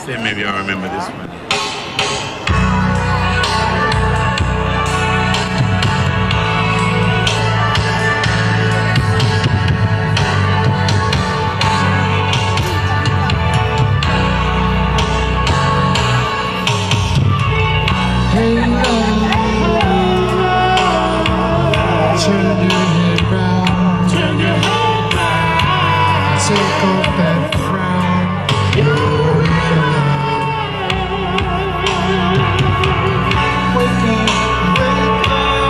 Then maybe I'll remember this one. Take off that frown. Wake up, wake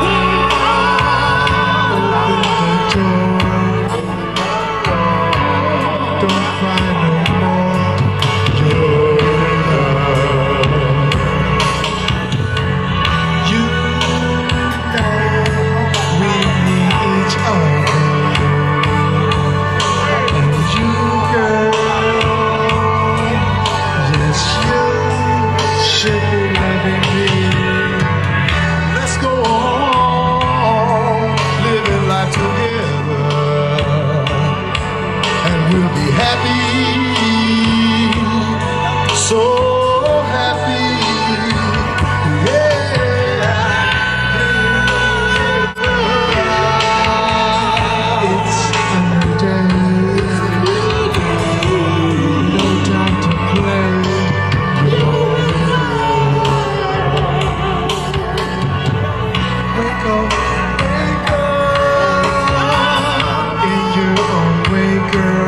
up. Open the door. Don't cry no more. Your love. You know we need each other. We'll be happy, so happy, yeah. It's another day, no time to play. Wake up, wake up, in your own way, girl.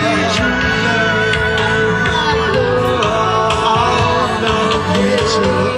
So